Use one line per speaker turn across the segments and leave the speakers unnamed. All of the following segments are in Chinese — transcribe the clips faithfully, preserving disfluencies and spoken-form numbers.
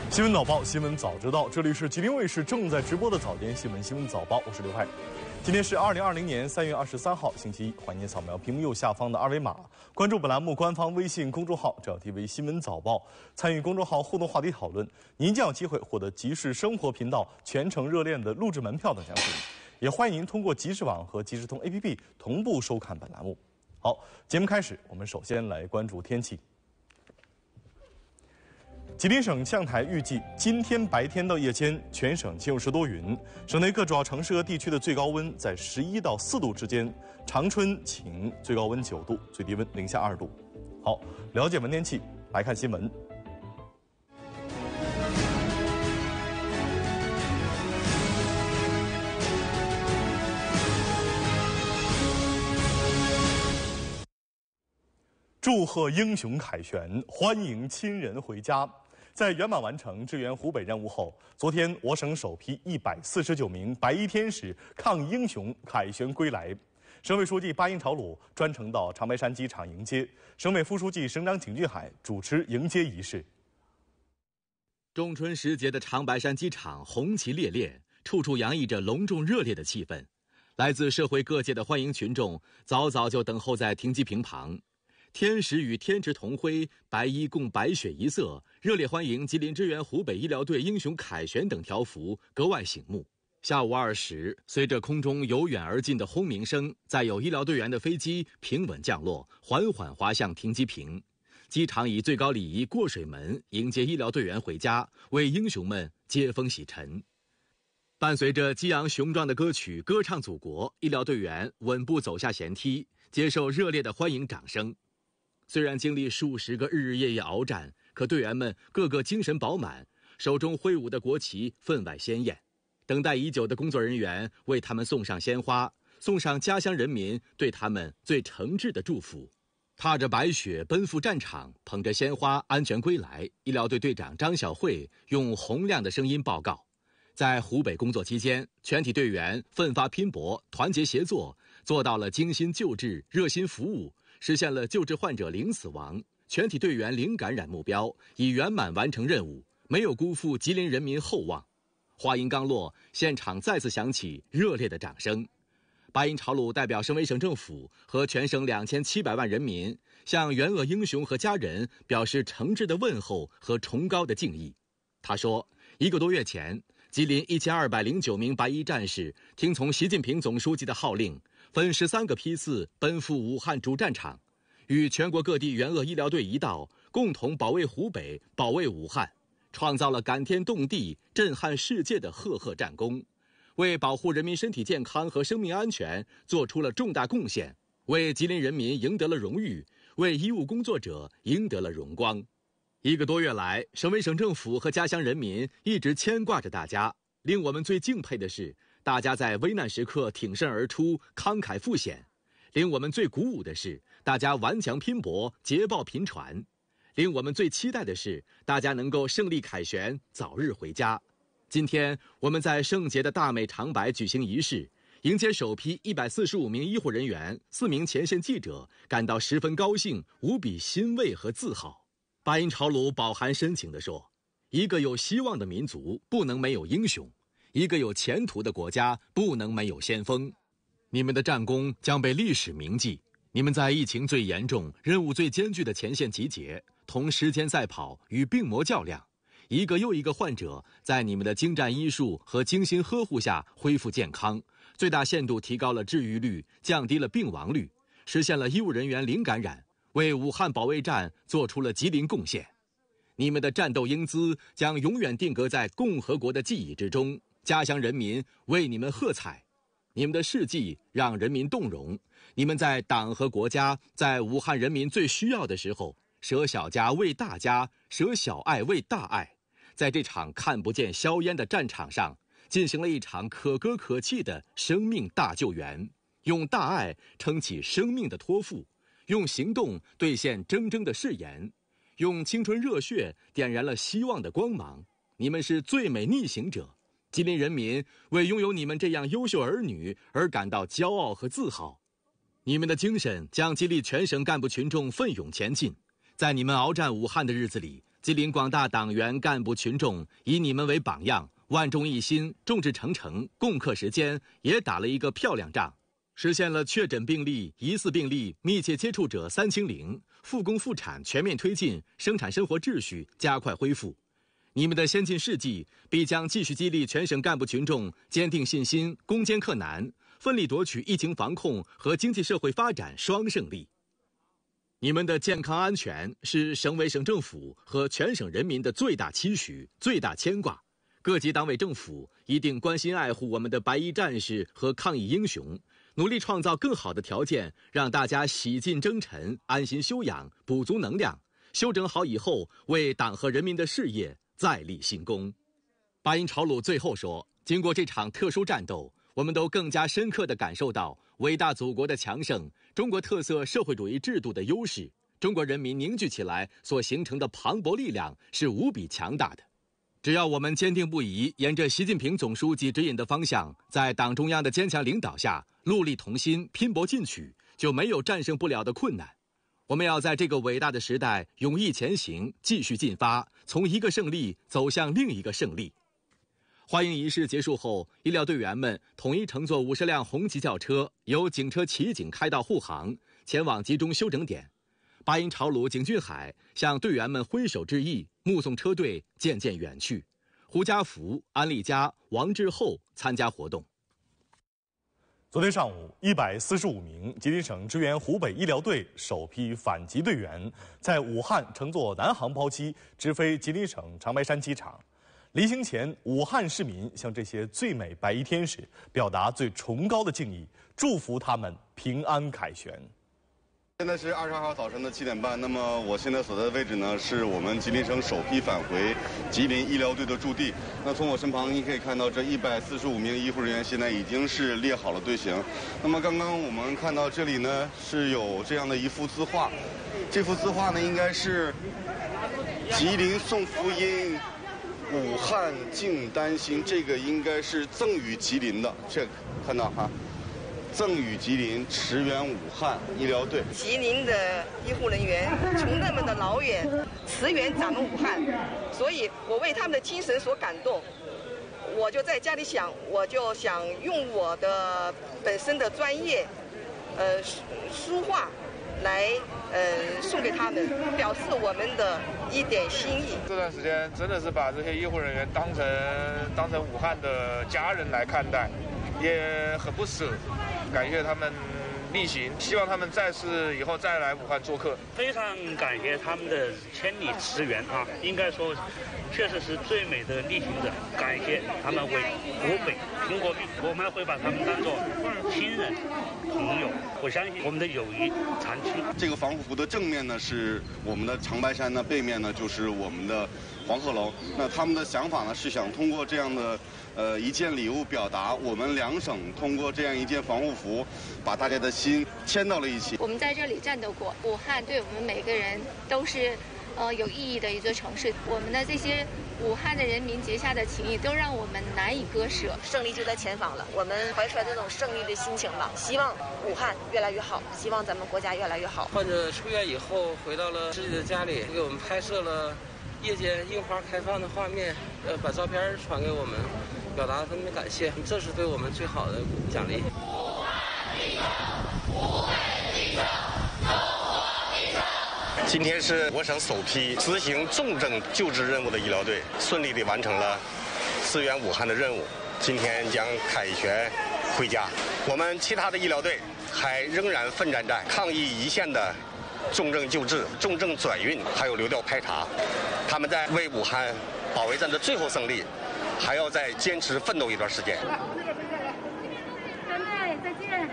新闻早报，新闻早知道，这里是吉林卫视正在直播的早间新闻新闻早报，我是刘海。今天是二零二零年三月二十三号，星期一，欢迎您扫描屏幕右下方的二维码，关注本栏目官方微信公众号“这 T V 新闻早报”，参与公众号互动话题讨论，您将有机会获得集市生活频道全程热链的录制门票等奖品。也欢迎您通过集市网和即时通 A P P 同步收看本栏目。好，节目开始，我们首先来关注天气。吉林省气象台预计，今天白天到夜间，全省晴时多云，省内各主要城市和地区的最高温在十一到四度之间。长春晴，最高温九度，最低温零下二度。好，了解完天气，来看新闻。祝贺英雄凯旋，欢迎亲人回家。在圆满完成支援湖北任务后，昨天我省首批一百四十九名白衣天使抗英雄凯旋归来。省委书记巴音朝鲁专程到长白山机场迎接，省委副书记省长景俊海主持迎接仪式。
仲春时节的长白山机场红旗猎猎，处处洋溢着隆重热烈的气氛。来自社会各界的欢迎群众早早就等候在停机坪旁。天使与天池同辉，白衣共白雪一色，热烈欢迎吉林支援湖北医疗队英雄凯旋等条幅格外醒目。下午二时，随着空中由远而近的轰鸣声，载有医疗队员的飞机平稳降落，缓缓滑向停机坪。机场以最高礼仪过水门迎接医疗队员回家，为英雄们接风洗尘。伴随着激昂雄壮的歌曲《歌唱祖国》，医疗队员稳步走下舷梯，接受热烈的欢迎掌声。虽然经历数十个日日夜夜鏖战，可队员们个个精神饱满，手中挥舞的国旗分外鲜艳。等待已久的工作人员为他们送上鲜花，送上家乡人民对他们最诚挚的祝福。踏着白雪奔赴战场，捧着鲜花安全归来。医疗队队长张小慧用洪亮的声音报告：在湖北工作期间，全体队员奋发拼搏，团结协作，做到了精心救治、热心服务，实现了救治患者零死亡、全体队员零感染目标，已圆满完成任务，没有辜负吉林人民厚望。话音刚落，现场再次响起热烈的掌声。巴音朝鲁代表省委省政府和全省两千七百万人民，向援鄂英雄和家人表示诚挚的问候和崇高的敬意。他说，一个多月前，吉林一千二百零九名白衣战士听从习近平总书记的号令，分十三个批次奔赴武汉主战场，与全国各地援鄂医疗队一道，共同保卫湖北、保卫武汉，创造了感天动地、震撼世界的赫赫战功，为保护人民身体健康和生命安全做出了重大贡献，为吉林人民赢得了荣誉，为医务工作者赢得了荣光。一个多月来，省委省政府和家乡人民一直牵挂着大家。令我们最敬佩的是，大家在危难时刻挺身而出，慷慨赴险；令我们最鼓舞的是，大家顽强拼搏，捷报频传；令我们最期待的是，大家能够胜利凯旋，早日回家。今天，我们在圣洁的大美长白举行仪式，迎接首批一百四十五名医护人员、四名前线记者，感到十分高兴，无比欣慰和自豪。巴音朝鲁饱含深情地说，一个有希望的民族不能没有英雄，一个有前途的国家不能没有先锋。你们的战功将被历史铭记，你们在疫情最严重、任务最艰巨的前线集结，同时间赛跑，与病魔较量。一个又一个患者在你们的精湛医术和精心呵护下恢复健康，最大限度提高了治愈率，降低了病亡率，实现了医务人员零感染，为武汉保卫战做出了吉林贡献。你们的战斗英姿将永远定格在共和国的记忆之中，家乡人民为你们喝彩。你们的事迹让人民动容，你们在党和国家，在武汉人民最需要的时候，舍小家为大家，舍小爱为大爱，在这场看不见硝烟的战场上，进行了一场可歌可泣的生命大救援，用大爱撑起生命的托付，用行动兑现铮铮的誓言，用青春热血点燃了希望的光芒。你们是最美逆行者，吉林人民为拥有你们这样优秀儿女而感到骄傲和自豪。你们的精神将激励全省干部群众奋勇前进。在你们鏖战武汉的日子里， 吉林广大党员干部群众以你们为榜样，万众一心，众志成城，共克时艰，也打了一个漂亮仗，实现了确诊病例、疑似病例、密切接触者三清零，复工复产全面推进，生产生活秩序加快恢复。你们的先进事迹必将继续激励全省干部群众坚定信心，攻坚克难，奋力夺取疫情防控和经济社会发展双胜利。你们的健康安全是省委省政府和全省人民的最大期许、最大牵挂。各级党委政府一定关心爱护我们的白衣战士和抗疫英雄，努力创造更好的条件，让大家洗尽征尘、安心休养、补足能量，休整好以后，为党和人民的事业再立新功。巴音朝鲁最后说，经过这场特殊战斗，我们都更加深刻地感受到伟大祖国的强盛，中国特色社会主义制度的优势，中国人民凝聚起来所形成的磅礴力量是无比强大的。只要我们坚定不移，沿着习近平总书记指引的方向，在党中央的坚强领导下，戮力同心，拼搏进取，就没有战胜不了的困难。我们要在这个伟大的时代勇毅前行，继续进发，从一个胜利走向另一个胜利。欢迎仪式结束后，医疗队员们统一乘坐五十辆红旗轿车，由警车骑警开道护航，前往集中休整点。巴音朝鲁景俊海向队员们挥手致意，目送车队渐渐远去。胡家福、安丽佳、王志厚参加活动。
昨天上午，一百四十五名吉林省支援湖北医疗队首批反击队员在武汉乘坐南航包机直飞吉林省长白山机场。离行前，武汉市民向这些最美白衣天使表达最崇高的敬意，祝福他们平安凯旋。
现在是二十二号早晨的七点半，那么我现在所在的位置呢，是我们吉林省首批返回吉林医疗队的驻地。那从我身旁，你可以看到这一百四十五名医护人员现在已经是列好了队形。那么刚刚我们看到这里呢，是有这样的一幅字画，这幅字画呢，应该是吉林送福音，武汉静担心，这个应该是赠予吉林的，这个看到哈。赠予吉林，驰援武汉医疗队。
吉林的医护人员从那么的老远驰援咱们武汉，所以我为他们的精神所感动。我就在家里想，我就想用我的本身的专业，呃，书画，来呃送给他们，表示我们的一点心意。
这段时间真的是把这些医护人员当成当成武汉的家人来看待，也很不舍。感谢他们力行，希望他们再次以后再来武汉做客。
非常感谢他们的千里驰援啊，应该说确实是最美的力行者。感谢他们为湖北拼过命，我们会把他们当作亲人朋友。我相信我们的友谊长期。
这个防护服的正面呢是我们的长白山呢，背面呢就是我们的黄鹤楼。那他们的想法呢是想通过这样的呃一件礼物，表达我们两省通过这样一件防护服，把大家的心牵到了一起。
我们在这里战斗过，武汉对我们每个人都是呃有意义的一座城市。我们的这些武汉的人民结下的情谊，都让我们难以割舍。
胜利就在前方了，我们怀揣这种胜利的心情吧，希望武汉越来越好，希望咱们国家越来越好。
患者出院以后回到了自己的家里，给我们拍摄了夜间樱花开放的画面，呃，把照片传给我们，表达他们的感谢，这是对我们最好的奖励。
今天是我省首批执行重症救治任务的医疗队顺利地完成了支援武汉的任务，今天将凯旋回家。我们其他的医疗队还仍然奋战在抗疫一线的重症救治、重症转运，还有流调排查。他们在为武汉保卫战的最后胜利，还要再坚持奋斗一段时间。
再见，再见。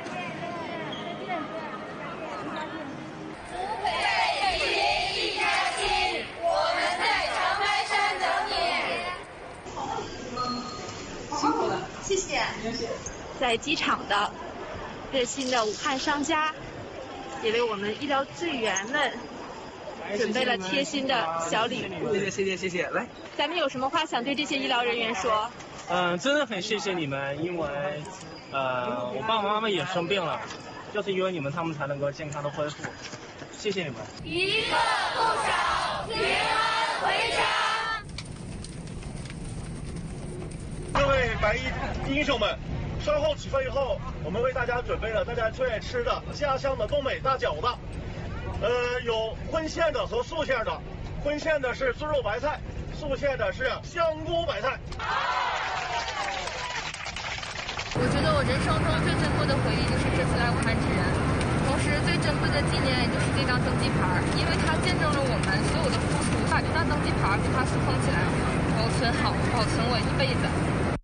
谢谢。在机场的热心的武汉商家，也为我们医疗队员们准备了贴心的小礼物。
谢谢谢谢谢谢。来，
咱们有什么话想对这些医疗人员说？
嗯，真的很谢谢你们，因为呃，我爸爸妈妈也生病了，就是因为你们，他们才能够健康的恢复。谢谢你们。
一个不少，平安。 回家。
各位白衣英雄们，稍后起飞以后，我们为大家准备了大家最爱吃的家乡的东北大饺子，呃，有荤馅的和素馅的，荤馅的是猪肉白菜，素馅的是香菇白菜。
我觉得我人生中最珍贵的回忆就是这次来武汉支援，同时最珍贵的纪念就是这张登机牌，因为它见证了我们所有的付出。把这张登机牌给它塑封起来，保存好，保存我一辈子。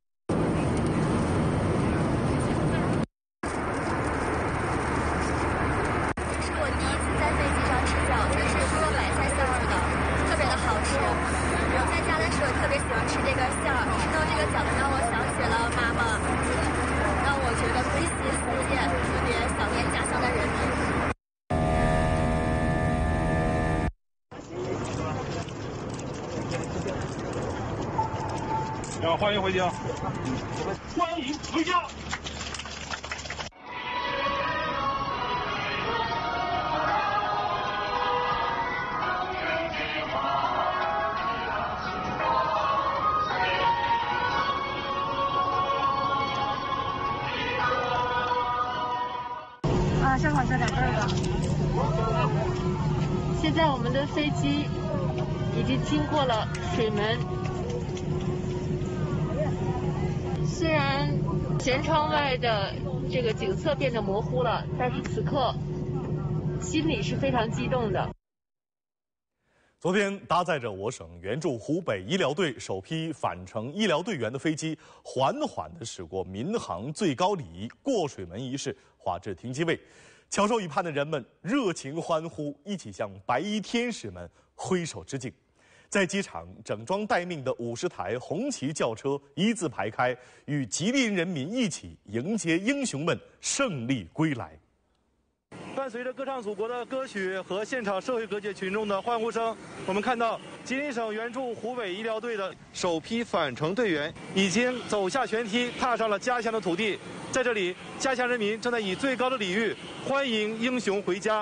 这是我第一次在飞机上吃饺子，是猪肉白菜馅儿的，特别的好吃。我在家的时候特别喜欢吃这个馅儿，吃到这个饺子让我想起了妈妈，让我觉得归心似箭，特别想念家乡的人民。
啊，欢迎回家！欢迎回家！
啊，上考这两个吧。现在我们的飞机已经经过了水门。虽然舷窗外的这个景色变得模糊了，但是此刻心里是非常激动的。
昨天，搭载着我省援助湖北医疗队首批返程医疗队员的飞机，缓缓地驶过民航最高礼过水门仪式，滑至停机位。翘首以盼的人们热情欢呼，一起向白衣天使们挥手致敬。在机场整装待命的五十台红旗轿车一字排开，与吉林人民一起迎接英雄们胜利归来。
伴随着歌唱祖国的歌曲和现场社会各界群众的欢呼声，我们看到吉林省援助湖北医疗队的首批返程队员已经走下舷梯，踏上了家乡的土地。在这里，家乡人民正在以最高的礼遇欢迎英雄回家。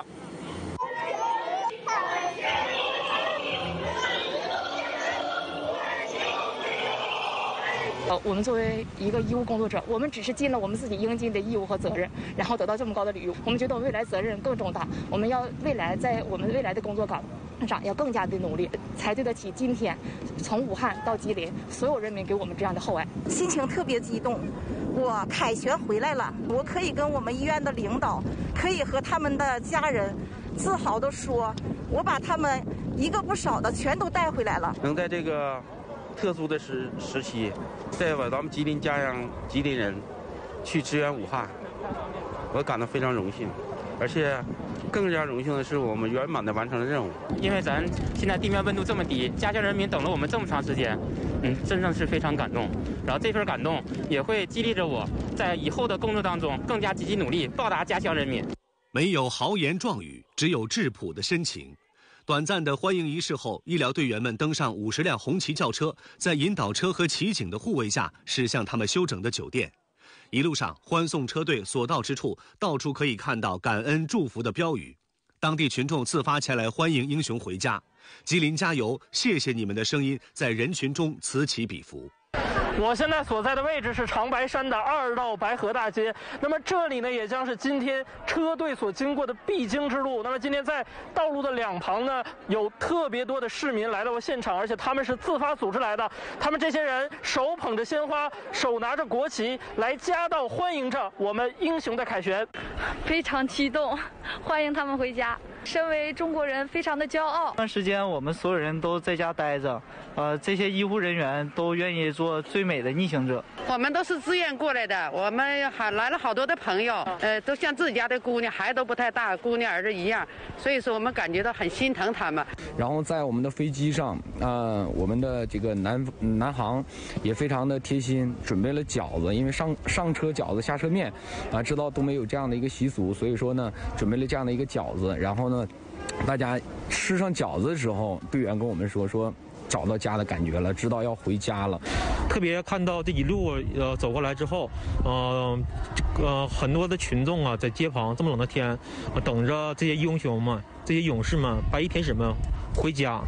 呃，我们作为一个医务工作者，我们只是尽了我们自己应尽的义务和责任，然后得到这么高的礼遇。我们觉得我们未来责任更重大，我们要未来在我们未来的工作岗上要更加的努力，才对得起今天从武汉到吉林所有人民给我们这样的厚爱。
心情特别激动，我凯旋回来了，我可以跟我们医院的领导，可以和他们的家人自豪地说，我把他们一个不少的全都带回来了。
能在这个特殊的时时期，带我咱们吉林家乡吉林人去支援武汉，我感到非常荣幸，而且更加荣幸的是我们圆满的完成了任务。
因为咱现在地面温度这么低，家乡人民等了我们这么长时间，嗯，真正是非常感动。然后这份感动也会激励着我在以后的工作当中更加积极努力，报答家乡人民。
没有豪言壮语，只有质朴的深情。短暂的欢迎仪式后，医疗队员们登上五十辆红旗轿车，在引导车和骑警的护卫下驶向他们休整的酒店。一路上，欢送车队所到之处，到处可以看到感恩祝福的标语。当地群众自发前来欢迎英雄回家。吉林加油，谢谢你们的声音在人群中此起彼伏。
我现在所在的位置是长白山的二道白河大街，那么这里呢也将是今天车队所经过的必经之路。那么今天在道路的两旁呢，有特别多的市民来到了现场，而且他们是自发组织来的。他们这些人手捧着鲜花，手拿着国旗，来夹道欢迎着我们英雄的凯旋。
非常激动，欢迎他们回家。身为中国人，非常的骄傲。
这段时间我们所有人都在家待着，呃，这些医护人员都愿意做最美的逆行者。
我们都是自愿过来的，我们还来了好多的朋友，呃，都像自己家的姑娘，孩子都不太大，姑娘儿子一样，所以说我们感觉到很心疼他们。
然后在我们的飞机上，呃，我们的这个南南航也非常的贴心，准备了饺子，因为上上车饺子下车面，啊、呃，知道东北有这样的一个习俗，所以说呢，准备了这样的一个饺子，然后呢。大家吃上饺子的时候，队员跟我们说说找到家的感觉了，知道要回家了。
特别看到这一路呃走过来之后，呃呃很多的群众啊，在街旁这么冷的天，呃、等着这些英雄们、这些勇士们、白衣天使们回家。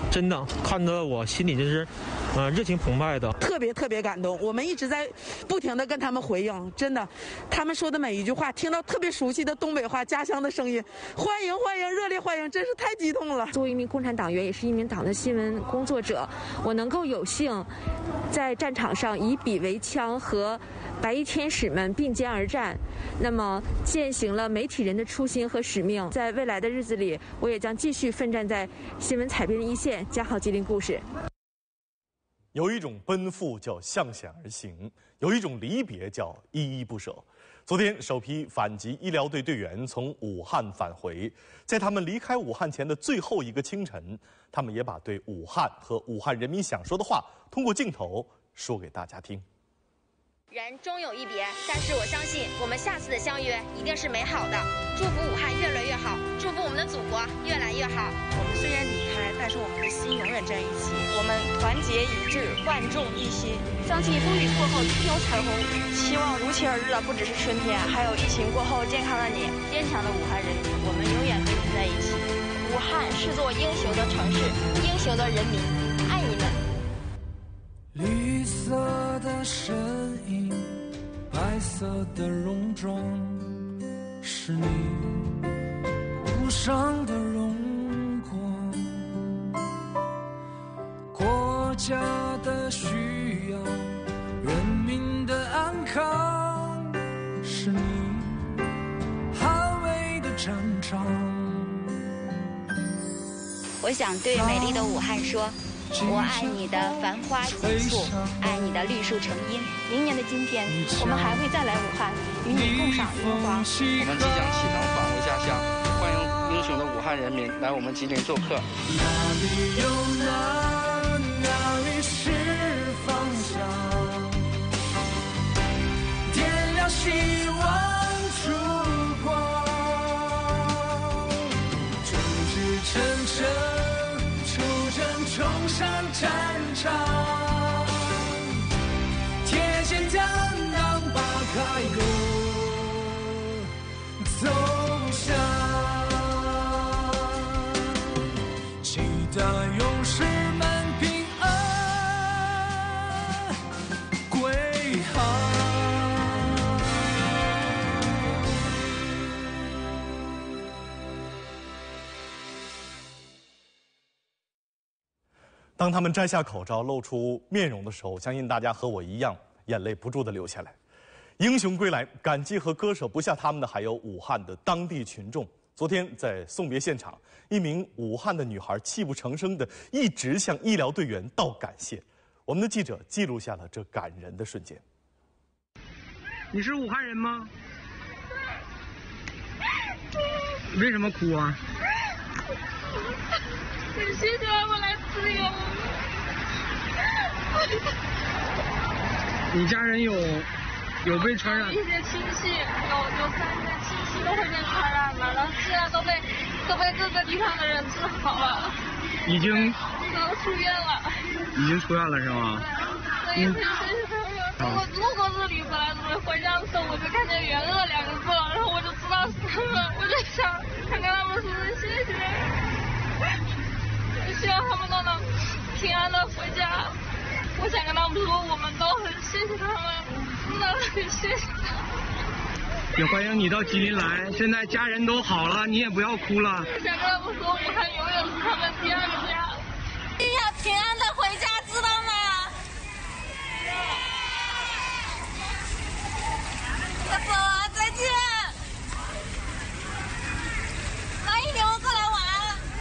真的看得我心里真是，呃，热情澎湃的，
特别特别感动。我们一直在不停的跟他们回应，真的，他们说的每一句话，听到特别熟悉的东北话、家乡的声音，欢迎欢迎，热烈欢迎，真是太激动了。
作为一名共产党员，也是一名党的新闻工作者，我能够有幸在战场上以笔为枪和白衣天使们并肩而战，那么践行了媒体人的初心和使命。在未来的日子里，我也将继续奋战在新闻采编的一线，讲好吉林故事。
有一种奔赴叫向险而行，有一种离别叫依依不舍。昨天，首批反击医疗队队员从武汉返回，在他们离开武汉前的最后一个清晨，他们也把对武汉和武汉人民想说的话，通过镜头说给大家听。
人终有一别，但是我相信我们下次的相约一定是美好的。祝福武汉越来越好，祝福我们的祖国越来越好。
我们虽然离开，但是我们的心永远在一起。我们团结一致，万众一心。
相信风雨过后必有彩虹。
希望如期而至的不只是春天，还有疫情过后健康的你。
坚强的武汉人民，我们永远和你在一起。武汉是座英雄的城市，英雄的人民，爱你们。
绿色的身影，白色的戎装，是你路上的荣光。国家的需要，人民的安康，是你捍卫的战场。
我想对美丽的武汉说，我爱你的繁花锦簇，爱你的绿树成荫。明年的今天，我们还会再来武汉，与你共赏樱花。
我们即将启程返回家乡，欢迎英雄的武汉人民来我们吉林做客。
哪里有难，哪里是方向，点亮希望曙光，众志成城。冲上战场，铁肩担当把开戈走向，期待勇士们平安归航。
当他们摘下口罩露出面容的时候，相信大家和我一样，眼泪不住地流下来。英雄归来，感激和割舍不下他们的还有武汉的当地群众。昨天在送别现场，一名武汉的女孩泣不成声地一直向医疗队员道感谢。我们的记者记录下了这感人的瞬间。
你是武汉人吗？为什么哭啊？
谢谢我来支援。
你家人有有被传染？
一些亲戚有有三个亲戚都会被传染了，然后现在都被都被各个地方的人治好了。
已经
都出院了。
已经出院了是吗？
对，谢谢他们。我路过这里本来准备回家的时候，我就看见援鄂两个字了，然后我就知道是他们，我就想想跟他们说谢谢。希望他们都能平安的回家。我想跟他们说，我们都很谢谢他们，真的很谢谢他们。
也欢迎你到吉林来，现在家人都好了，你也不要哭了。
我想跟他们说，武汉永远是他们第二个家。一定要平安的回家，知道吗？我走了，再见。哪一年我过来玩？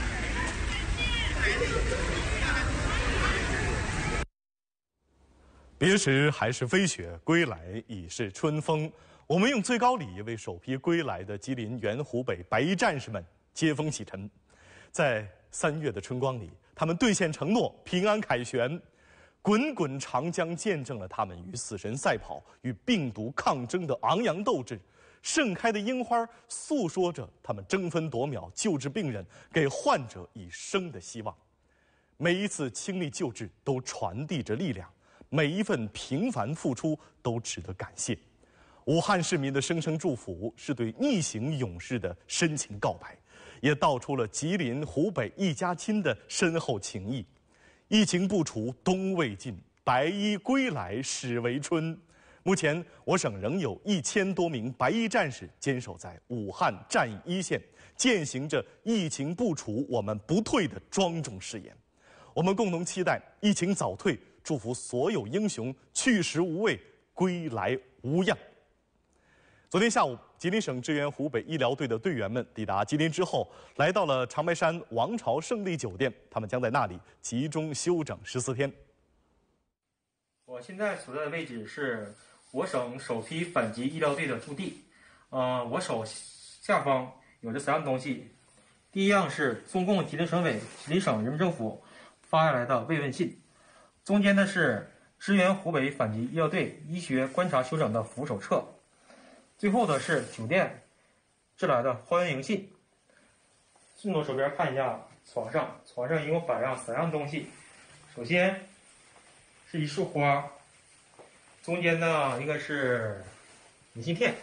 别时还是飞雪，归来已是春风。我们用最高礼为首批归来的吉林原湖北白衣战士们接风洗尘。在三月的春光里，他们兑现承诺，平安凯旋。滚滚长江见证了他们与死神赛跑、与病毒抗争的昂扬斗志。盛开的樱花诉说着他们争分夺秒救治病人、给患者以生的希望。每一次倾力救治都传递着力量，每一份平凡付出都值得感谢。武汉市民的声声祝福是对逆行勇士的深情告白， 也道出了吉林、湖北一家亲的深厚情谊。疫情不除，冬未尽，白衣归来始为春。目前，我省仍有一千多名白衣战士坚守在武汉战役一线，践行着疫情不除，我们不退的庄重誓言。我们共同期待疫情早退，祝福所有英雄去时无畏，归来无恙。昨天下午，吉林省支援湖北医疗队的队员们抵达吉林之后，来到了长白山王朝胜利酒店，他们将在那里集中休整十四天。
我现在所在的位置是我省首批反击医疗队的驻地。呃，我手下方有这三样东西，第一样是中共吉林省委、吉林省人民政府发下来的慰问信，中间的是支援湖北反击医疗队医学观察休整的服务手册。最后的是酒店寄来的欢迎信。顺着手边看一下床上，床上一共摆上三样东西。首先是一束花，中间呢应该是明信片，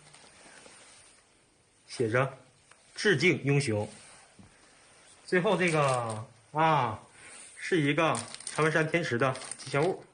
写着致敬英雄。最后这个啊是一个长白山天池的吉祥物。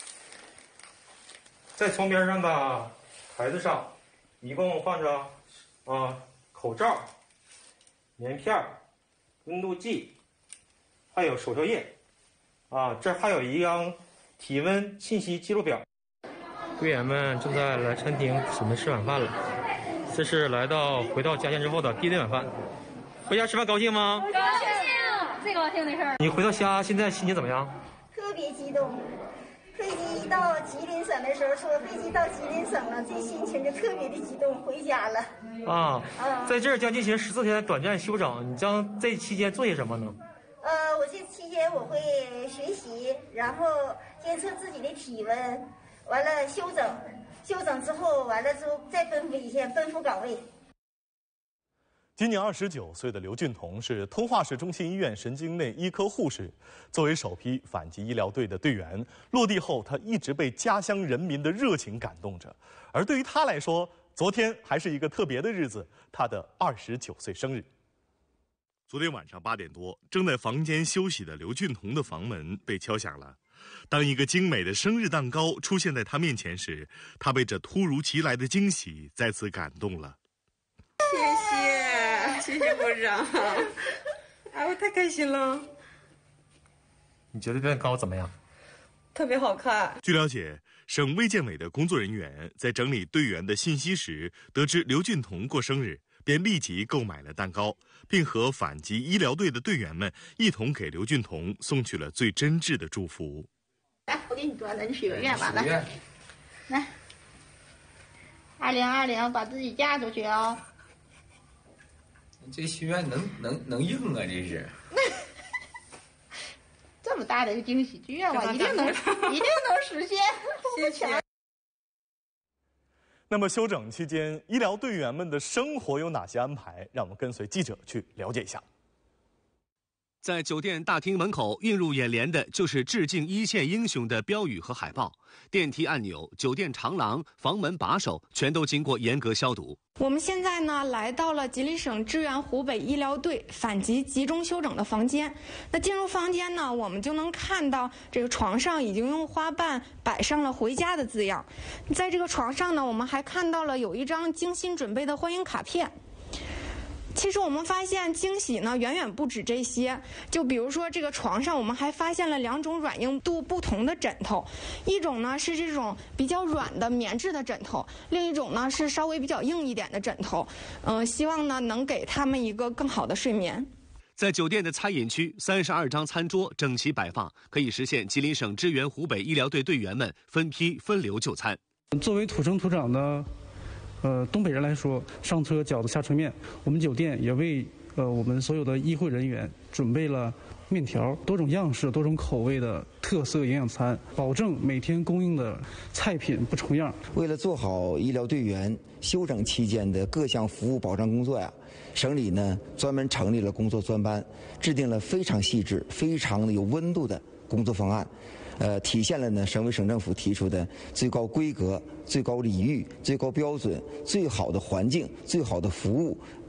在床边上的台子上一共放着啊口罩、棉片、温度计，还有手册页。啊，这还有一张体温信息记录表。队员们正在来餐厅准备吃晚饭了。这是来到回到家乡之后的第一顿晚饭。回家吃饭高兴吗？
高兴，最高兴的事儿。
你回到家现在心情怎么样？
特别激动。飞机到吉林省的时候说飞机到吉林省了，这心情就特别的激动，回家了。
啊，
嗯、
在这儿将进行十四天的短暂休整，你将这期间做些什么呢？
呃，我这期间我会学习，然后监测自己的体温，完了休整，休整之后完了之后再奔赴一线，奔赴岗位。
今年二十九岁的刘俊彤是通化市中心医院神经内医科护士。作为首批反击医疗队的队员，落地后他一直被家乡人民的热情感动着。而对于他来说，昨天还是一个特别的日子，他的二十九岁生日。昨天晚上八点多，正在房间休息的刘俊彤的房门被敲响了。当一个精美的生日蛋糕出现在他面前时，他被这突如其来的惊喜再次感动了。
谢谢，谢谢部长，哎，我太开心了。
你觉得这蛋糕怎么样？
特别好看。
据了解，省卫健委的工作人员在整理队员的信息时，得知刘俊彤过生日，便立即购买了蛋糕，并和反击医疗队的队员们一同给刘俊彤送去了最真挚的祝福。
来，我给你端的，你许个愿吧，来，来，二零二零，把自己嫁出去啊、哦！
这许愿能能能应啊？这是
这么大的一个惊喜，愿望一定能一定能实现。谢谢。
那么休整期间，医疗队员们的生活有哪些安排？让我们跟随记者去了解一下。
在酒店大厅门口映入眼帘的就是致敬一线英雄的标语和海报，电梯按钮、酒店长廊、房门把手全都经过严格消毒。
我们现在呢来到了吉林省支援湖北医疗队反击集中休整的房间。那进入房间呢，我们就能看到这个床上已经用花瓣摆上了回家的字样。在这个床上呢，我们还看到了有一张精心准备的欢迎卡片。其实我们发现惊喜呢远远不止这些，就比如说这个床上我们还发现了两种软硬度不同的枕头，一种呢是这种比较软的棉质的枕头，另一种呢是稍微比较硬一点的枕头，嗯、呃，希望呢能给他们一个更好的睡眠。
在酒店的餐饮区，三十二张餐桌整齐摆放，可以实现吉林省支援湖北医疗队队员们分批分流就餐。
作为土生土长的呃，东北人来说，上车饺子下车面。我们酒店也为呃我们所有的医护人员准备了面条，多种样式、多种口味的特色营养餐，保证每天供应的菜品不重样。
为了做好医疗队员休整期间的各项服务保障工作呀，省里呢专门成立了工作专班，制定了非常细致、非常的有温度的工作方案。呃，体现了呢省委省政府提出的最高规格、最高礼遇、最高标准、最好的环境、最好的服务，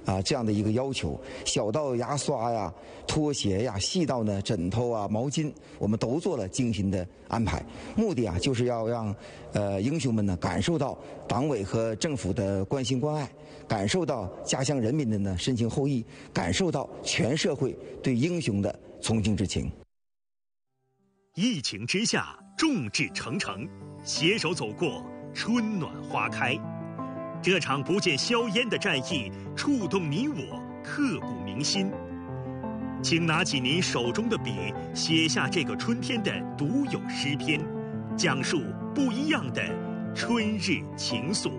啊这样的一个要求，小到牙刷呀、拖鞋呀，细到呢枕头啊、毛巾，我们都做了精心的安排。目的啊，就是要让呃英雄们呢感受到党委和政府的关心关爱，感受到家乡人民的呢深情厚谊，感受到全社会对英雄的崇敬之情。
疫情之下，众志成城，携手走过春暖花开。这场不见硝烟的战役，触动你我，刻骨铭心。请拿起您手中的笔，写下这个春天的独有诗篇，讲述不一样的春日情愫。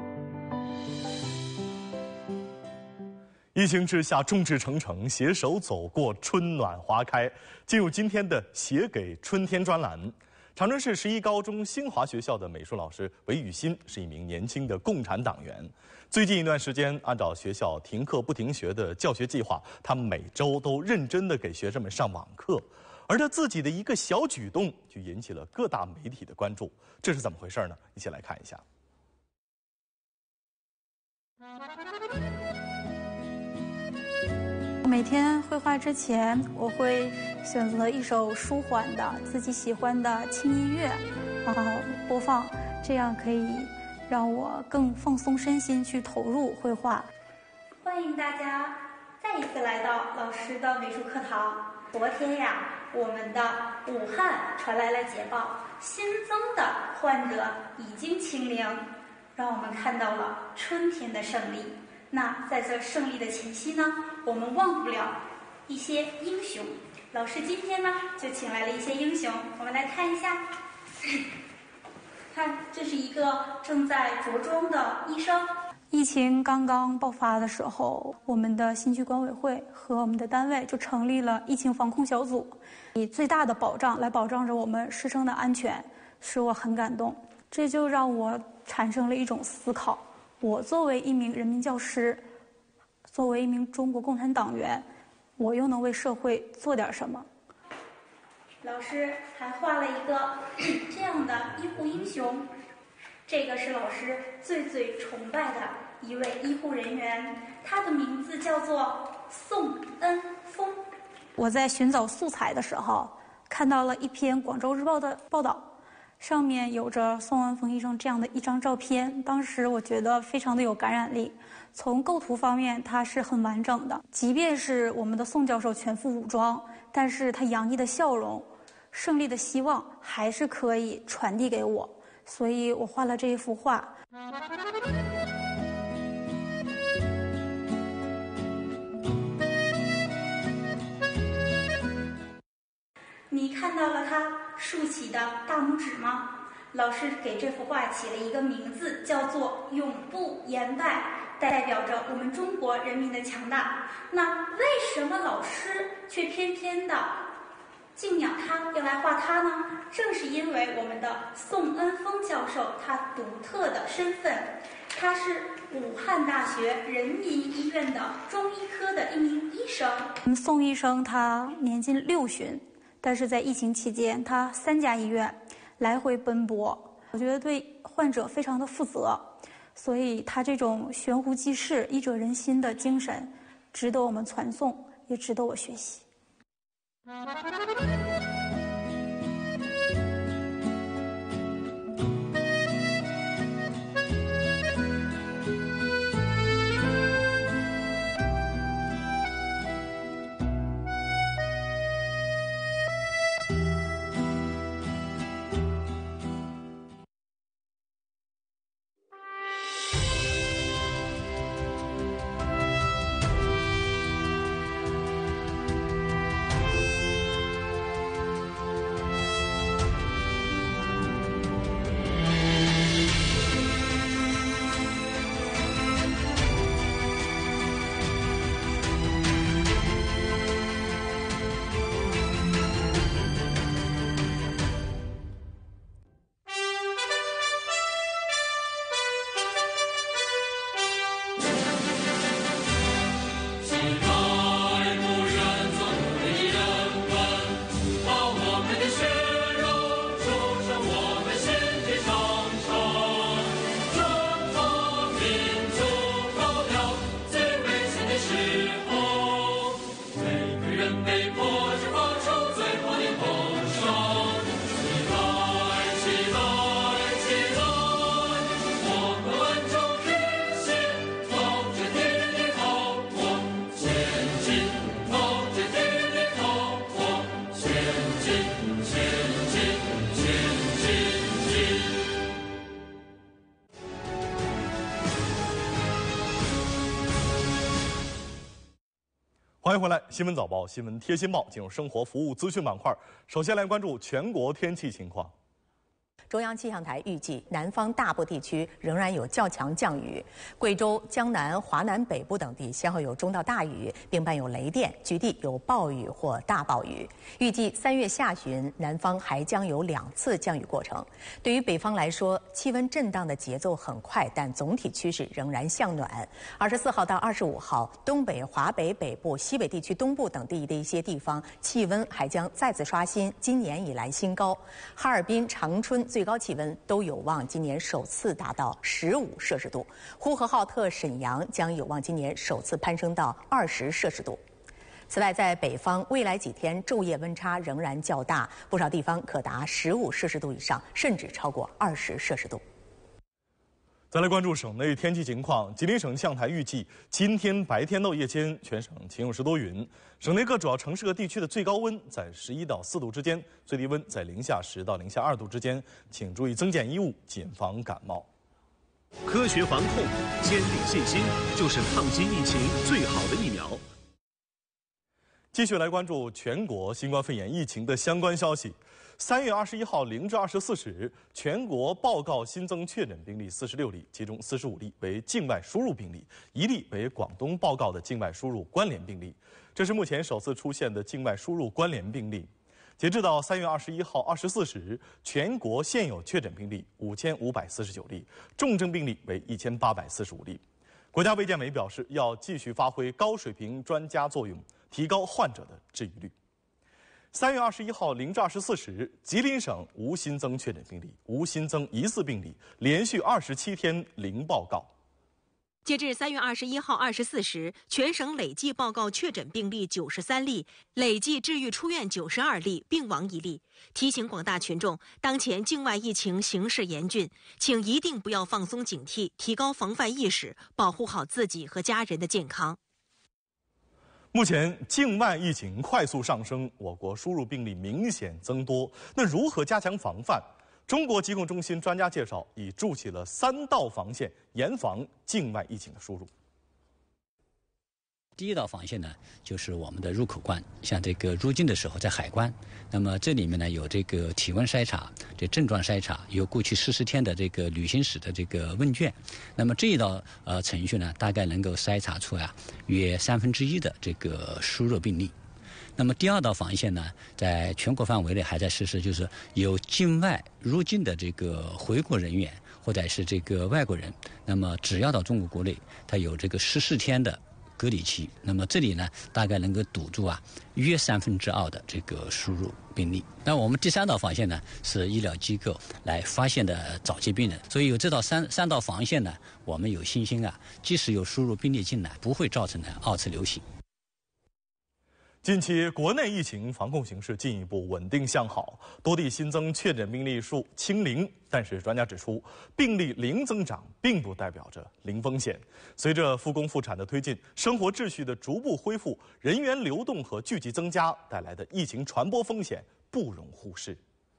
疫情之下，众志成城，携手走过春暖花开。进入今天的“写给春天”专栏。长春市十一高中新华学校的美术老师韦雨欣是一名年轻的共产党员。最近一段时间，按照学校停课不停学的教学计划，他每周都认真地给学生们上网课。而他自己的一个小举动，就引起了各大媒体的关注。这是怎么回事呢？一起来看一下。
每天绘画之前，我会选择一首舒缓的、自己喜欢的轻音乐，然后播放，这样可以让我更放松身心，去投入绘画。
欢迎大家再一次来到老师的美术课堂。昨天呀，我们的武汉传来了捷报，新增的患者已经清零，让我们看到了春天的胜利。那在这胜利的前夕呢，我们忘不了一些英雄。老师今天呢就请来了一些英雄，我们来看一下。看，这是一个正在着装的医生。
疫情刚刚爆发的时候，我们的新区管委会和我们的单位就成立了疫情防控小组，以最大的保障来保障着我们师生的安全，使我很感动。这就让我产生了一种思考。我作为一名人民教师，作为一名中国共产党员，我又能为社会做点什么？
老师还画了一个这样的医护英雄，这个是老师最最崇拜的一位医护人员，他的名字叫做宋恩峰。
我在寻找素材的时候，看到了一篇《广州日报》的报道。上面有着宋恩峰医生这样的一张照片，当时我觉得非常的有感染力。从构图方面，它是很完整的，即便是我们的宋教授全副武装，但是他洋溢的笑容、胜利的希望还是可以传递给我，所以我画了这一幅画。
你看到了他竖起的大拇指吗？老师给这幅画起了一个名字，叫做“永不言败”，代表着我们中国人民的强大。那为什么老师却偏偏的敬仰他，要来画他呢？正是因为我们的宋恩峰教授他独特的身份，他是武汉大学人民医院的中医科的一名医生。
宋医生他年近六旬。但是在疫情期间，他三家医院来回奔波，我觉得对患者非常的负责，所以他这种悬壶济世、医者仁心的精神，值得我们传颂，也值得我学习。
欢迎回来，新闻早报、新闻贴心报进入生活服务资讯板块。首先来关注全国天气情况。
中央气象台预计，南方大部地区仍然有较强降雨，贵州、江南、华南北部等地先后有中到大雨，并伴有雷电，局地有暴雨或大暴雨。预计三月下旬，南方还将有两次降雨过程。对于北方来说，气温震荡的节奏很快，但总体趋势仍然向暖。二十四号到二十五号，东北、华北北部、西北地区东部等地的一些地方气温还将再次刷新今年以来新高。哈尔滨、长春最高气温都有望今年首次达到十五摄氏度，呼和浩特、沈阳将有望今年首次攀升到二十摄氏度。此外，在北方，未来几天昼夜温差仍然较大，不少地方可达十五摄氏度以上，甚至超过二十摄氏度。
再来关注省内天气情况。吉林省气象台预计，今天白天到夜间，全省晴有时多云。省内各主要城市和地区的最高温在十一到四度之间，最低温在零下十到零下二度之间，请注意增减衣物，谨防感冒。
科学防控，坚定信心，就是抗击疫情最好的疫苗。
继续来关注全国新冠肺炎疫情的相关消息。三月二十一号零至二十四时，全国报告新增确诊病例四十六例，其中四十五例为境外输入病例，一例为广东报告的境外输入关联病例。这是目前首次出现的境外输入关联病例。截至到三月二十一号二十四时，全国现有确诊病例五千五百四十九例，重症病例为一千八百四十五例。国家卫健委表示，要继续发挥高水平专家作用，提高患者的治愈率。三月二十一号零至二十四时，吉林省无新增确诊病例，无新增疑似病例，连续二十七天零报告。
截至三月二十一号二十四时，全省累计报告确诊病例九十三例，累计治愈出院九十二例，病亡一例。提醒广大群众，当前境外疫情形势严峻，请一定不要放松警惕，提高防范意识，保护好自己和家人的健康。
目前境外疫情快速上升，我国输入病例明显增多。那如何加强防范？中国疾控中心专家介绍，已筑起了三道防线，严防境外疫情的输入。
第一道防线呢，就是我们的入口关，像这个入境的时候在海关，那么这里面呢有这个体温筛查、这症状筛查，有过去四十天的这个旅行史的这个问卷，那么这一道呃程序呢，大概能够筛查出啊约三分之一的这个输入病例。那么第二道防线呢，在全国范围内还在实施，就是有境外入境的这个回国人员或者是这个外国人，那么只要到中国国内，他有这个十四天的隔离期，那么这里呢，大概能够堵住啊约三分之二的这个输入病例。那我们第三道防线呢，是医疗机构来发现的早期病人，所以有这道三三道防线呢，我们有信心啊，即使有输入病例进来，不会造成呢二次流行。
近期国内疫情防控形势进一步稳定向好，多地新增确诊病例数清零。但是专家指出，病例零增长并不代表着零风险。随着复工复产的推进，生活秩序的逐步恢复，人员流动和聚集增加带来的疫情传播风险不容忽视。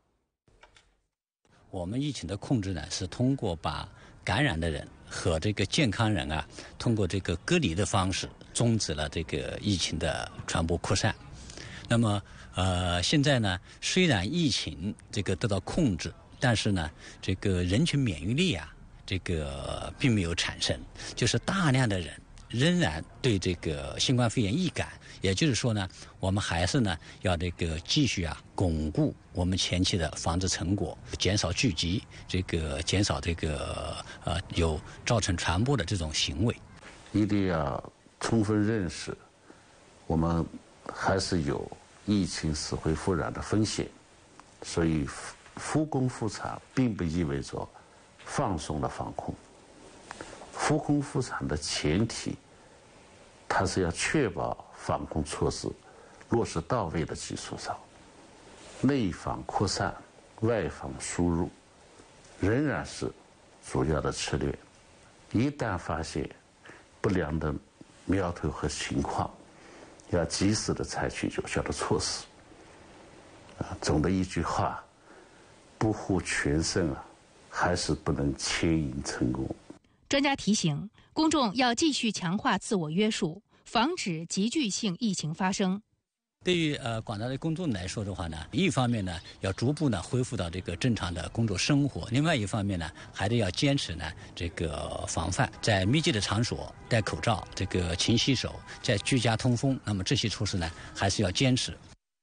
我们疫情的控制呢，是通过把感染的人和这个健康人啊，通过这个隔离的方式，终止了这个疫情的传播扩散。那么，呃，现在呢，虽然疫情这个得到控制，但是呢，这个人群免疫力啊，这个并没有产生，就是大量的人仍然对这个新冠肺炎易感。也就是说呢，我们还是呢要这个继续啊巩固我们前期的防治成果，减少聚集，这个减少这个呃有造成传播的这种行为。
一定要充分认识，我们还是有疫情死灰复燃的风险，所以复工复产并不意味着放松了防控。复工复产的前提，它是要确保防控措施落实到位的基础上，内防扩散，外防输入，仍然是主要的策略。一旦发现不良的苗头和情况，要及时的采取有效的措施。啊，总的一句话，不护全身啊，还是不能牵引成功。
专家提醒公众要继续强化自我约束。
防止急剧性疫情发生。
对于呃广大的公众来说的话呢，一方面呢要逐步呢恢复到这个正常的工作生活，另外一方面呢还得要坚持呢这个防范，在密集的场所戴口罩，这个勤洗手，在居家通风，那么这些措施呢还是要坚持。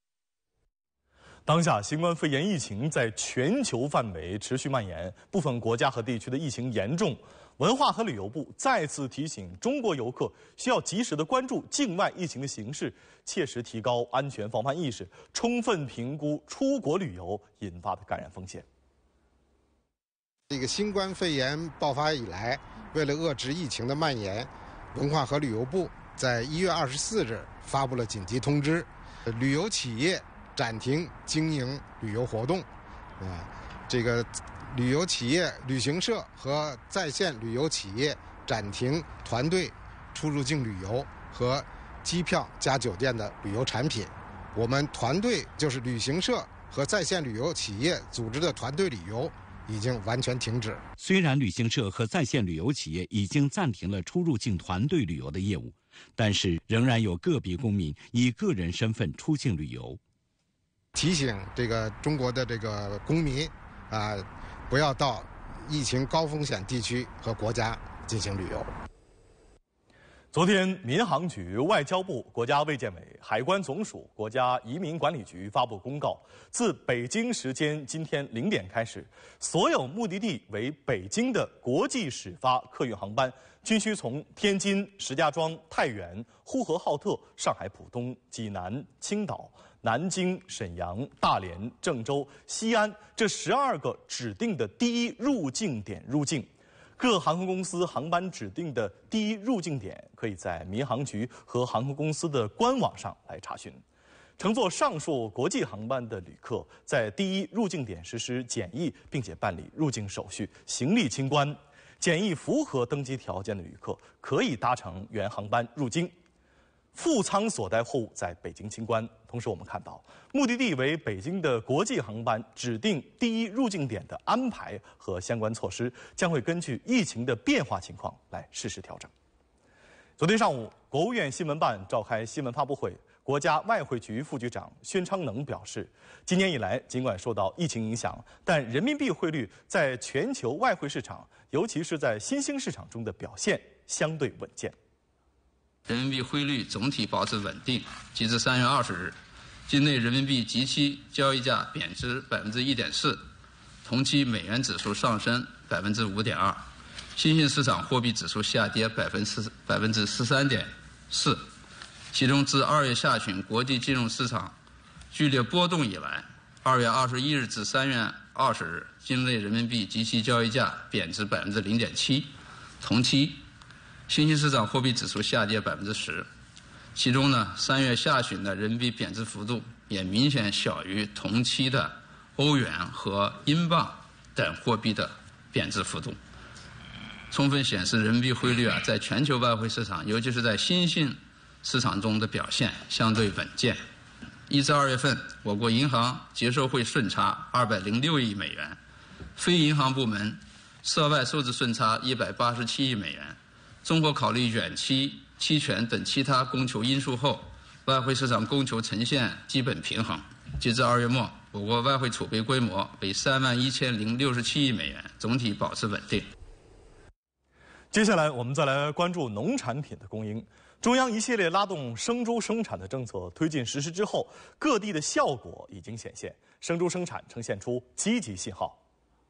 当下新冠肺炎疫情在全球范围持续蔓延，部分国家和地区的疫情严重。文化和旅游部再次提醒中国游客，需要及时的关注境外疫情的形势，切实提高安全防范意识，充分评估出国旅游引发的感染风险。
这个新冠肺炎爆发以来，为了遏制疫情的蔓延，文化和旅游部在一月二十四日发布了紧急通知，旅游企业暂停经营旅游活动，啊，这个。旅游企业、旅行社和在线旅游企业暂停团队出入境旅游和机票加酒店的旅游产品。我们团队就是旅行社和在线旅游企业组织的团队旅游已经完全停止。
虽然旅行社和在线旅游企业已经暂停了出入境团队旅游的业务，但是仍然有个别公民以个人身份出境旅游。
提醒这个中国的这个公民啊。不要到疫情高风险地区和国家进行旅游。
昨天，民航局、外交部、国家卫健委、海关总署、国家移民管理局发布公告，自北京时间今天零点开始，所有目的地为北京的国际始发客运航班，均需从天津、石家庄、太原、呼和浩特、上海浦东、济南、青岛、南京、沈阳、大连、郑州、西安这十二个指定的第一入境点入境。各航空公司航班指定的第一入境点，可以在民航局和航空公司的官网上来查询。乘坐上述国际航班的旅客，在第一入境点实施检疫，并且办理入境手续、行李清关。检疫符合登机条件的旅客，可以搭乘原航班入京。副舱所带货物在北京清关。同时，我们看到目的地为北京的国际航班指定第一入境点的安排和相关措施，将会根据疫情的变化情况来适时调整。昨天上午，国务院新闻办召开新闻发布会，国家外汇局副局长宣昌能表示，今年以来，尽管受到疫情影响，但人民币汇率在全球外汇市场，尤其是在新兴市场中的表现相对稳健。
人民币汇率总体保持稳定。截至三月二十日，境内人民币即期交易价贬值百分之一点四，同期美元指数上升百分之五点二，新兴市场货币指数下跌百分之百分之十三点四。其中，自二月下旬国际金融市场剧烈波动以来，二月二十一日至三月二十日，境内人民币即期交易价贬值百分之零点七，同期。新兴市场货币指数下跌百分之十，其中呢，三月下旬的人民币贬值幅度也明显小于同期的欧元和英镑等货币的贬值幅度，充分显示人民币汇率啊，在全球外汇市场，尤其是在新兴市场中的表现相对稳健。一至二月份，我国银行结售汇顺差二百零六亿美元，非银行部门涉外收支顺差一百八十七亿美元。综合考虑远期、期权等其他供求因素后，外汇市场供求呈现基本平衡。截至二月末，我国外汇储备规模为三万一千零六十七亿美元，总体保持稳定。
接下来，我们再来关注农产品的供应。中央一系列拉动生猪生产的政策推进实施之后，各地的效果已经显现，生猪生产呈现出积极信号。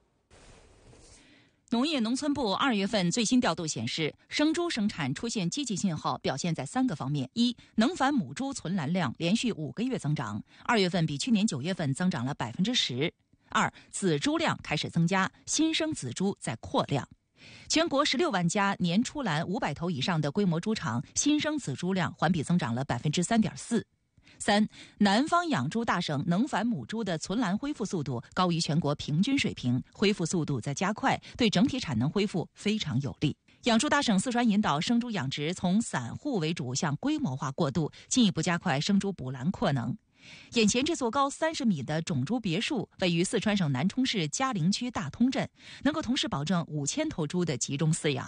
农业农村部二月份最新调度显示，生猪生产出现积极信号，表现在三个方面：一、能繁母猪存栏量连续五个月增长，二月份比去年九月份增长了百分之十；二、仔猪量开始增加，新生仔猪在扩量。全国十六万家年出栏五百头以上的规模猪场，新生仔猪量环比增长了百分之三点四。三、南方养猪大省能繁母猪的存栏恢复速度高于全国平均水平，恢复速度在加快，对整体产能恢复非常有利。养猪大省四川引导生猪养殖从散户为主向规模化过渡，进一步加快生猪补栏扩能。眼前这座高三十米的种猪别墅位于四川省南充市嘉陵区大通镇，能够同时保证五千头猪的集中饲养。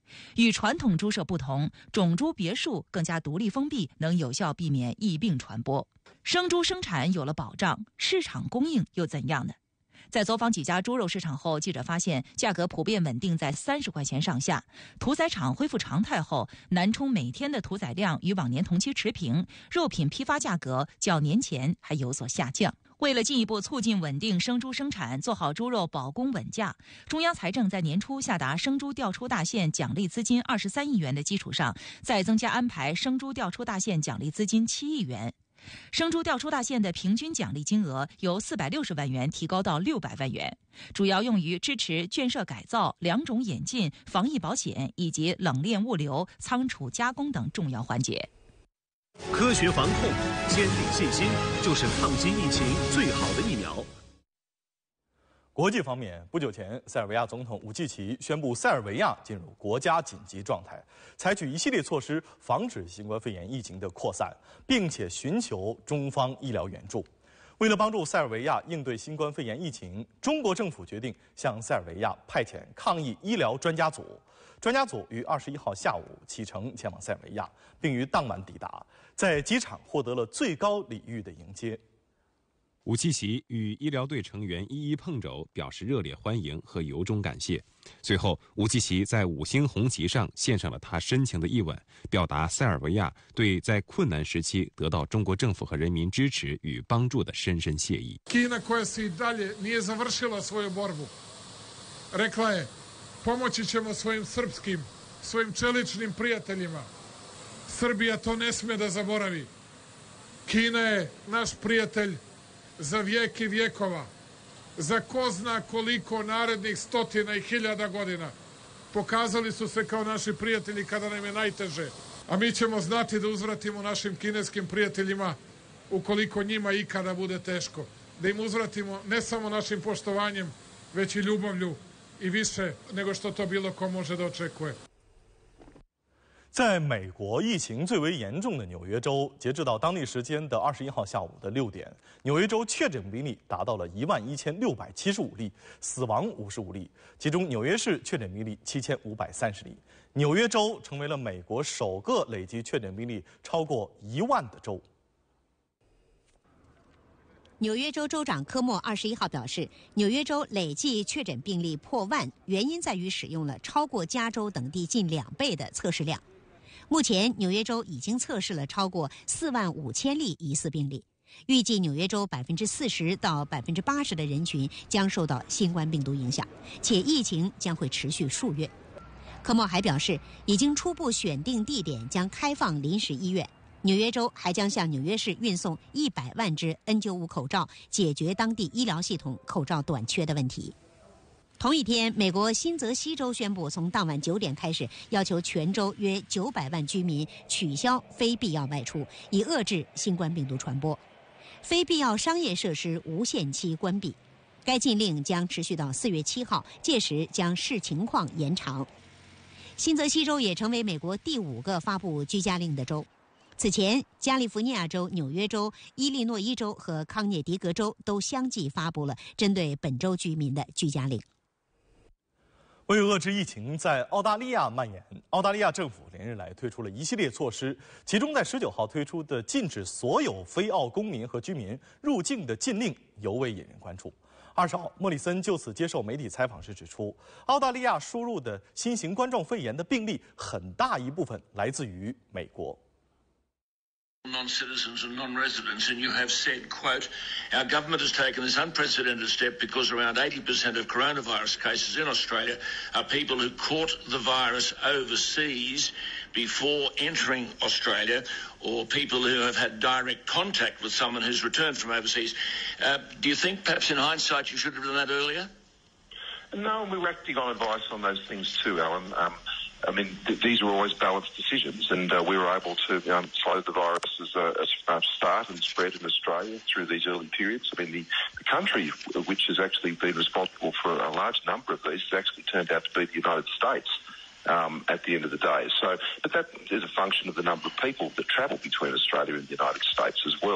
与传统猪舍不同，种猪别墅更加独立封闭，能有效避免疫病传播。生猪生产有了保障，市场供应又怎样呢？在走访几家猪肉市场后，记者发现价格普遍稳定在三十块钱上下。屠宰场恢复常态后，南充每天的屠宰量与往年同期持平，肉品批发价格较年前还有所下降。为了进一步促进稳定生猪生产，做好猪肉保供稳价，中央财政在年初下达生猪调出大县奖励资金二十三亿元的基础上，再增加安排生猪调出大县奖励资金七亿元。生猪调出大县的平均奖励金额由四百六十万元提高到六百万元，主要用于支持圈舍改造、两种演进、防疫保险以及冷链物流、仓储加工等重要环节。
科学防控，坚定信心，就是抗击疫情最好的疫苗。
国际方面，不久前，塞尔维亚总统武契奇宣布塞尔维亚进入国家紧急状态，采取一系列措施防止新冠肺炎疫情的扩散，并且寻求中方医疗援助。为了帮助塞尔维亚应对新冠肺炎疫情，中国政府决定向塞尔维亚派遣抗疫医疗专家组。专家组于二十一号下午启程前往塞尔维亚，并于当晚抵达，在机场获得了最高礼遇的迎接。
武契奇与医疗队成员一一碰肘，表示热烈欢迎和由衷感谢。随后，武契奇在五星红旗上献上了他深情的一吻，表达塞尔维亚对在困难时期得到中国政府和人民支持与帮助的深深谢意。
Kina koja se i dalje nije završila svoju borbu, rekla je pomoći ćemo svojim srpskim, svojim čeličnim prijateljima. Srbija to ne smije da zaboravi. Kina je naš prijatelj za vijek i vjekova, za ko zna koliko narednih stotina i hiljada godina. Pokazali su se kao naši prijatelji kada nam je najteže, a mi ćemo znati da uzvratimo našim kineskim prijateljima ukoliko njima ikada bude teško. Da im uzvratimo ne samo našim poštovanjem, već i ljubavlju i više nego što to bilo ko može da očekuje。
在美国疫情最为严重的纽约州，截至到当地时间的二十一号下午的六点，纽约州确诊病例达到了一万一千六百七十五例，死亡五十五例，其中纽约市确诊病例七千五百三十例。纽约州成为了美国首个累计确诊病例超过一万的州。
纽约州州长科莫二十一号表示，纽约州累计确诊病例破万，原因在于使用了超过加州等地近两倍的测试量。目前，纽约州已经测试了超过四万五千例疑似病例，预计纽约州百分之四十到百分之八十的人群将受到新冠病毒影响，且疫情将会持续数月。科莫还表示，已经初步选定地点将开放临时医院。纽约州还将向纽约市运送一百万只 N 九十五 口罩，解决当地医疗系统口罩短缺的问题。同一天，美国新泽西州宣布，从当晚九点开始，要求全州约九百万居民取消非必要外出，以遏制新冠病毒传播。非必要商业设施无限期关闭，该禁令将持续到四月七号，届时将视情况延长。新泽西州也成为美国第五个发布居家令的州。此前，加利福尼亚州、纽约州、伊利诺伊州和康涅狄格州都相继发布了针对本州居民的居家令。
为遏制疫情在澳大利亚蔓延，澳大利亚政府连日来推出了一系列措施，其中在十九号推出的禁止所有非澳公民和居民入境的禁令尤为引人关注。二十号，莫里森就此接受媒体采访时指出，澳大利亚输入的新型冠状肺炎的病例很大一部分来自于美国。
Non-citizens and non-residents, and you have said, quote, our government has taken this unprecedented step because around eighty percent of coronavirus cases in Australia are people who caught the virus overseas before entering Australia, or people who have had direct contact with someone who's returned from overseas. Uh, do you think perhaps in hindsight you should have done that earlier?
No, we were acting on advice on those things too, Alan. Um, I mean, th- these were always balanced decisions, and uh, we were able to um, slow the virus's uh, uh, start and spread in Australia through these early periods. I mean, the, the country which has actually been responsible for a large number of these has actually turned out to be the United States um, at the end of the day. So, but that is a function of the number of people that travel between Australia and the United States as well.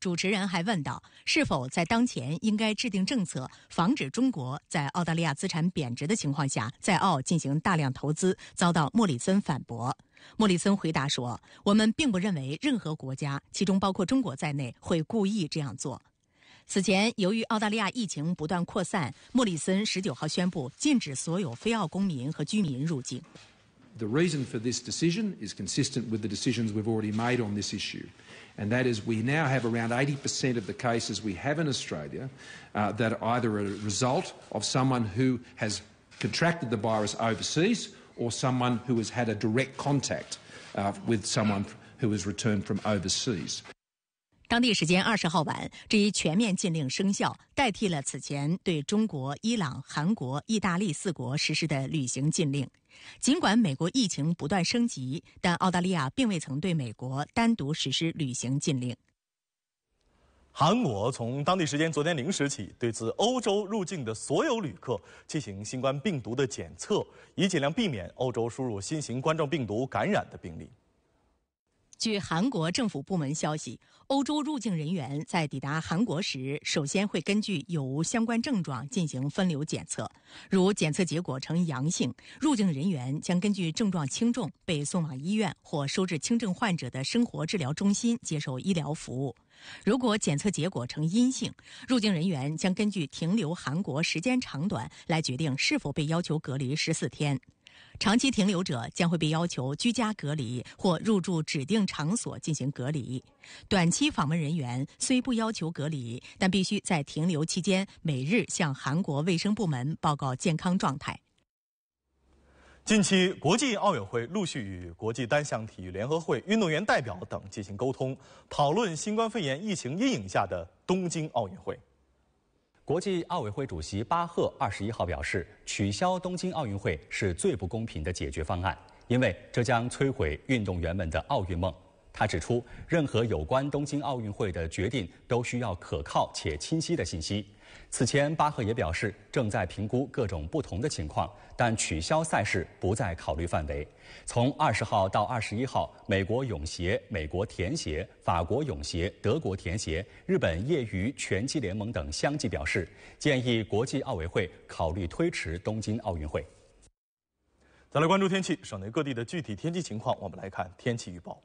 主持人还问到，是否在当前应该制定政策，防止中国在澳大利亚资产贬值的情况下在澳进行大量投资，遭到莫里森反驳。莫里森回答说，我们并不认为任何国家，其中包括中国在内，会故意这样做。此前，由于澳大利亚疫情不断扩散，莫里森十九号宣布禁止所有非澳公民和居民入境。
The reason for this decision is consistent with the decisions we've already made on this issue, and that is we now have around eighty percent of the cases we have in Australia uh, that are either a result of someone who has contracted the virus overseas or someone who has had a direct contact uh, with someone who has returned from overseas.
当地时间二十号晚，这一全面禁令生效，代替了此前对中国、伊朗、韩国、意大利四国实施的旅行禁令。尽管美国疫情不断升级，但澳大利亚并未曾对美国单独实施旅行禁令。
韩国从当地时间昨天零时起，对自欧洲入境的所有旅客进行新冠病毒的检测，以尽量避免欧洲输入新型冠状病毒感染的病例。
据韩国政府部门消息，欧洲入境人员在抵达韩国时，首先会根据有无相关症状进行分流检测。如检测结果呈阳性，入境人员将根据症状轻重被送往医院或收治轻症患者的生活治疗中心接受医疗服务。如果检测结果呈阴性，入境人员将根据停留韩国时间长短来决定是否被要求隔离十四天。长期停留者将会被要求居家隔离或入住指定场所进行隔离。短期访问人员虽不要求隔离，但必须在停留期间每日向韩国卫生部门报告健康状态。
近期，国际奥委会陆续与国际单项体育联合会运动员代表等进行沟通，讨论新冠肺炎疫情阴影下的东京奥运会。
国际奥委会主席巴赫二十一号表示，取消东京奥运会是最不公平的解决方案，因为这将摧毁运动员们的奥运梦。他指出，任何有关东京奥运会的决定都需要可靠且清晰的信息。此前，巴赫也表示，正在评估各种不同的情况，但取消赛事不在考虑范围。从二十号到二十一号，美国泳协、美国田协、法国泳协、德国田协、日本业余拳击联盟等相继表示，建议国际奥委会考虑推迟东京奥运会。
再来关注天气，省内各地的具体天气情况，我们来看天气预报。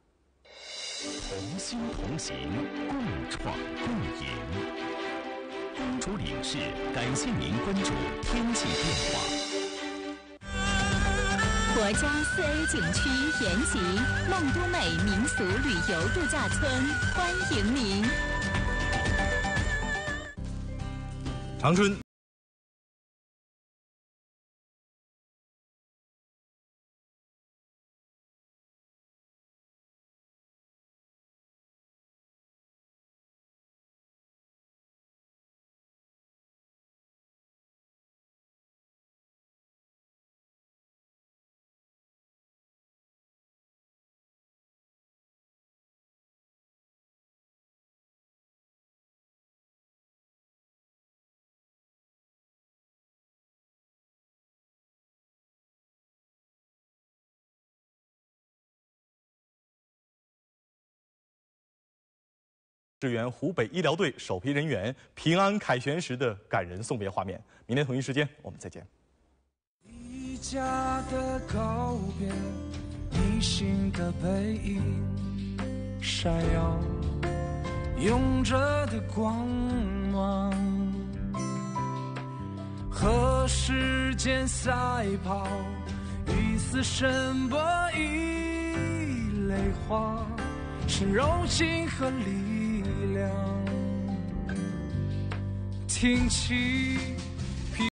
同心同行，共创共赢。公主领事感谢您关注天气变化。
国家四 A 景区延吉梦都美民俗旅游度假村欢迎您。
长春。支援湖北医疗队首批人员平安凯旋时的感人送别画面。明天同一时间我们再见。
离家的告别，逆行的背影，闪耀永着的光芒，和时间赛跑，与死神搏，以泪花，是柔情和力量。挺起